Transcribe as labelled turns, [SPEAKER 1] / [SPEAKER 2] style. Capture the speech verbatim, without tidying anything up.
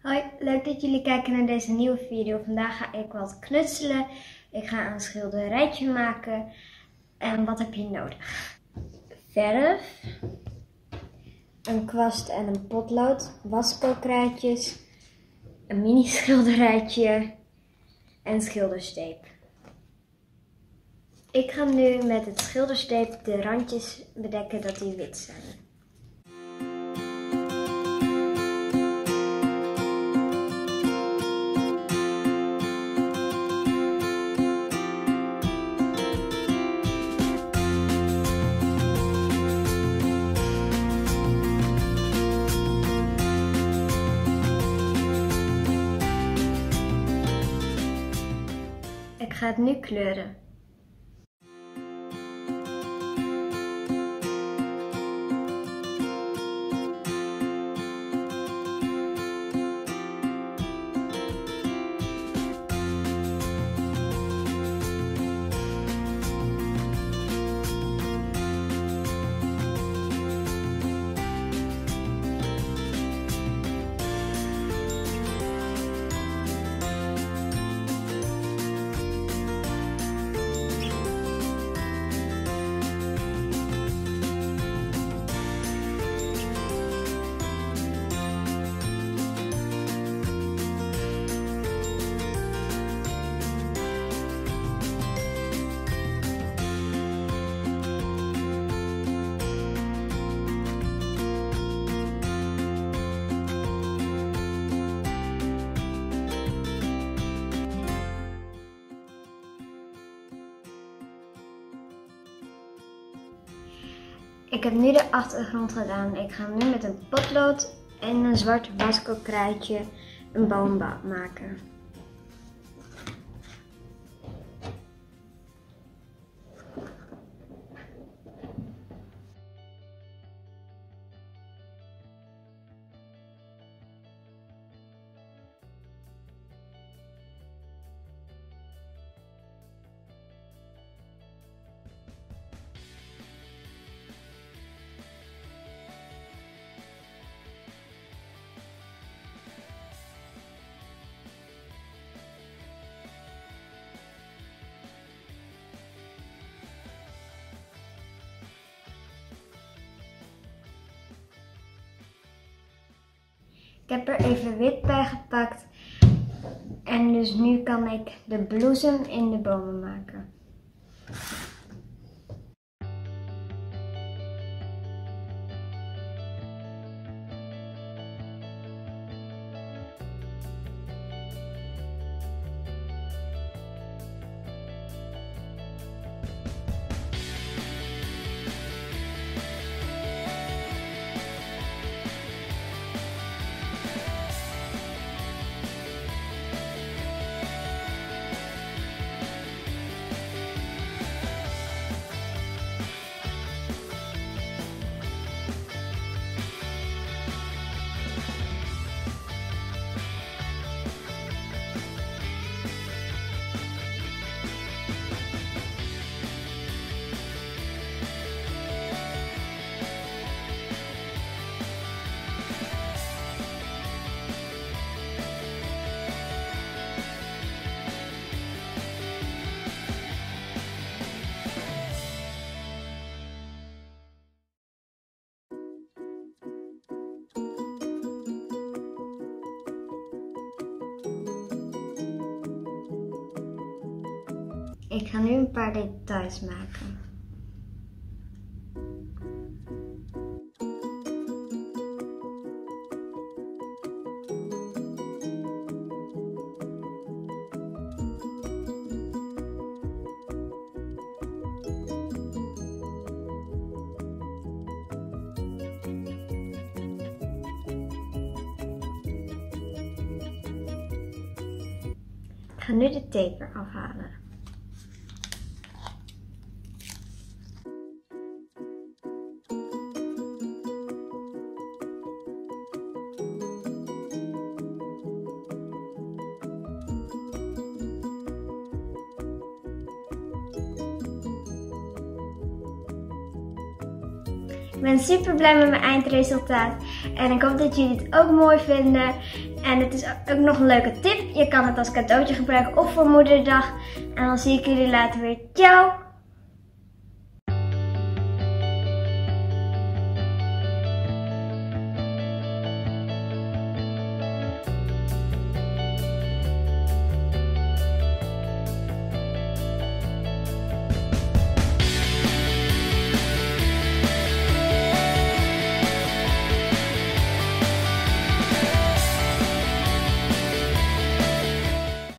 [SPEAKER 1] Hoi, leuk dat jullie kijken naar deze nieuwe video. Vandaag ga ik wat knutselen. Ik ga een schilderijtje maken. En wat heb je nodig? Verf, een kwast en een potlood, waskookkrijtjes, een mini schilderijtje en schildersteep. Ik ga nu met het schildersteep de randjes bedekken dat die wit zijn. Ik ga het nu kleuren. Ik heb nu de achtergrond gedaan. Ik ga nu met een potlood en een zwart waskookkrijtje een boom maken. Ik heb er even wit bij gepakt en dus nu kan ik de bloesem in de bomen maken. Ik ga nu een paar details maken. Ik ga nu de tape afhalen. Ik ben super blij met mijn eindresultaat. En ik hoop dat jullie het ook mooi vinden. En het is ook nog een leuke tip. Je kan het als cadeautje gebruiken of voor moederdag. En dan zie ik jullie later weer. Ciao!